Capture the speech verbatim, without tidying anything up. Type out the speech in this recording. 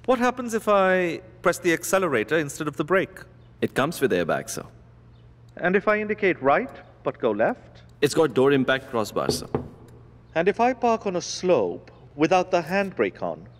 What happens if I press the accelerator instead of the brake? It comes with airbags, sir. And if I indicate right, but go left? It's got door impact crossbars, sir. And if I park on a slope without the handbrake on,